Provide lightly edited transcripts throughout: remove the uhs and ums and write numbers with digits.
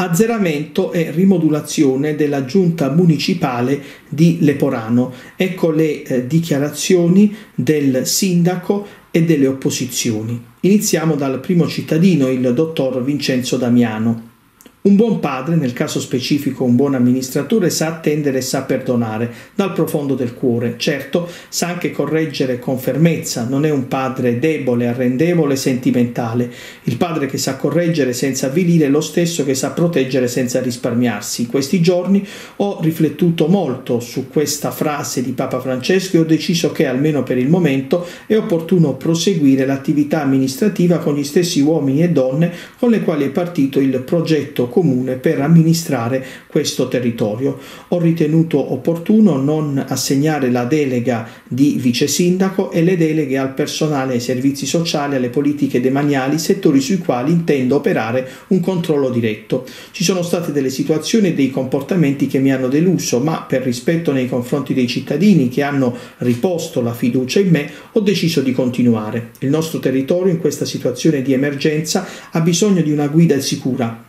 azzeramento e rimodulazione della giunta municipale di Leporano. Ecco le dichiarazioni del sindaco e delle opposizioni. Iniziamo dal primo cittadino, il dottor Vincenzo Damiano. Un buon padre, nel caso specifico un buon amministratore, sa attendere e sa perdonare dal profondo del cuore. Certo, sa anche correggere con fermezza, non è un padre debole, arrendevole, sentimentale. Il padre che sa correggere senza avvilire è lo stesso che sa proteggere senza risparmiarsi. In questi giorni ho riflettuto molto su questa frase di Papa Francesco e ho deciso che, almeno per il momento, è opportuno proseguire l'attività amministrativa con gli stessi uomini e donne con le quali è partito il progetto comune per amministrare questo territorio. Ho ritenuto opportuno non assegnare la delega di vice sindaco e le deleghe al personale, ai servizi sociali, alle politiche demaniali, settori sui quali intendo operare un controllo diretto. Ci sono state delle situazioni e dei comportamenti che mi hanno deluso, ma per rispetto nei confronti dei cittadini che hanno riposto la fiducia in me, ho deciso di continuare. Il nostro territorio in questa situazione di emergenza ha bisogno di una guida sicura.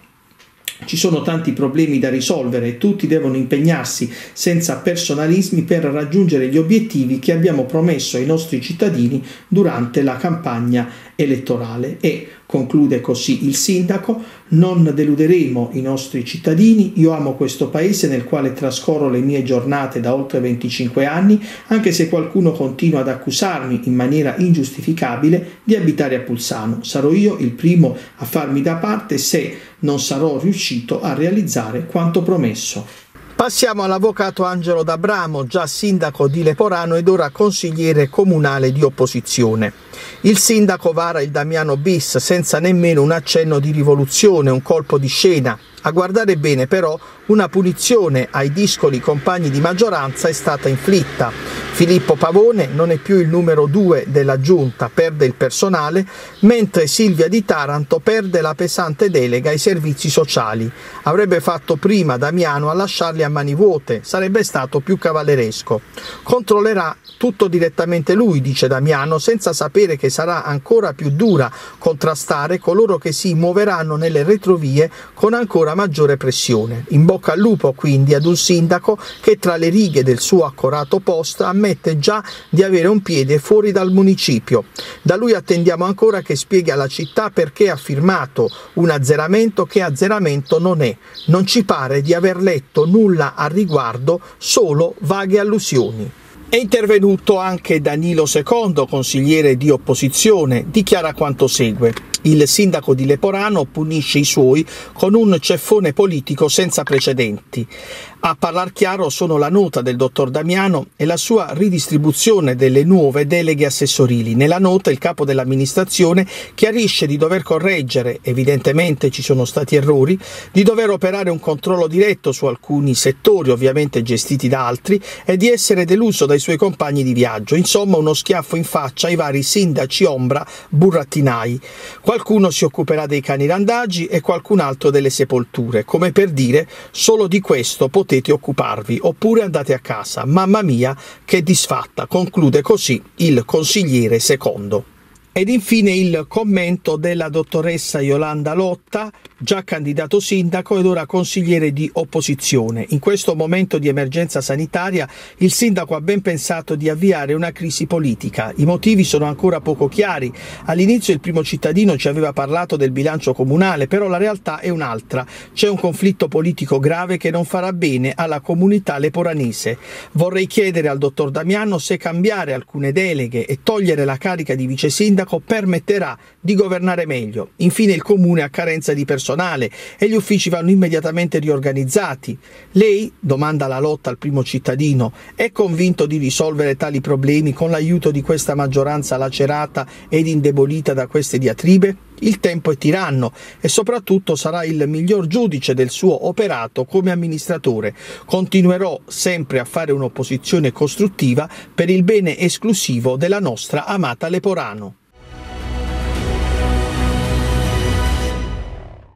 Ci sono tanti problemi da risolvere e tutti devono impegnarsi senza personalismi per raggiungere gli obiettivi che abbiamo promesso ai nostri cittadini durante la campagna elettorale. E, conclude così il sindaco, non deluderemo i nostri cittadini. Io amo questo paese nel quale trascorro le mie giornate da oltre 25 anni, anche se qualcuno continua ad accusarmi in maniera ingiustificabile di abitare a Pulsano. Sarò io il primo a farmi da parte se non sarò riuscito a realizzare quanto promesso. Passiamo all'avvocato Angelo D'Abramo, già sindaco di Leporano ed ora consigliere comunale di opposizione. Il sindaco vara il Damiano bis senza nemmeno un accenno di rivoluzione, un colpo di scena. A guardare bene però una punizione ai discoli compagni di maggioranza è stata inflitta. Filippo Pavone non è più il numero 2 della giunta, perde il personale, mentre Silvia Di Taranto perde la pesante delega ai servizi sociali. Avrebbe fatto prima Damiano a lasciarli a mani vuote, sarebbe stato più cavalleresco. Controllerà tutto direttamente lui, dice Damiano, senza sapere che sarà ancora più dura contrastare coloro che si muoveranno nelle retrovie con ancora maggiore pressione. In bocca al lupo quindi ad un sindaco che tra le righe del suo accorato post ammette già di avere un piede fuori dal municipio. Da lui attendiamo ancora che spieghi alla città perché ha firmato un azzeramento che azzeramento non è. Non ci pare di aver letto nulla al riguardo, solo vaghe allusioni. È intervenuto anche Danilo Secondo, consigliere di opposizione, dichiara quanto segue. Il sindaco di Leporano punisce i suoi con un ceffone politico senza precedenti. A parlar chiaro sono la nota del dottor Damiano e la sua ridistribuzione delle nuove deleghe assessorili. Nella nota il capo dell'amministrazione chiarisce di dover correggere, evidentemente ci sono stati errori, di dover operare un controllo diretto su alcuni settori, ovviamente gestiti da altri, e di essere deluso dai suoi compagni di viaggio. Insomma, uno schiaffo in faccia ai vari sindaci ombra burattinai. Qualcuno si occuperà dei cani randagi e qualcun altro delle sepolture, come per dire solo di questo potete occuparvi, oppure andate a casa. Mamma mia, che disfatta, conclude così il consigliere Secondo. Ed infine il commento della dottoressa Iolanda Lotta, già candidato sindaco ed ora consigliere di opposizione. In questo momento di emergenza sanitaria il sindaco ha ben pensato di avviare una crisi politica. I motivi sono ancora poco chiari. All'inizio il primo cittadino ci aveva parlato del bilancio comunale, però la realtà è un'altra. C'è un conflitto politico grave che non farà bene alla comunità leporanese. Vorrei chiedere al dottor Damiano se cambiare alcune deleghe e togliere la carica di vice sindaco permetterà di governare meglio. Infine il comune ha carenza di personale e gli uffici vanno immediatamente riorganizzati. Lei, domanda la Lotta al primo cittadino, è convinto di risolvere tali problemi con l'aiuto di questa maggioranza lacerata ed indebolita da queste diatribe? Il tempo è tiranno e soprattutto sarà il miglior giudice del suo operato come amministratore. Continuerò sempre a fare un'opposizione costruttiva per il bene esclusivo della nostra amata Leporano.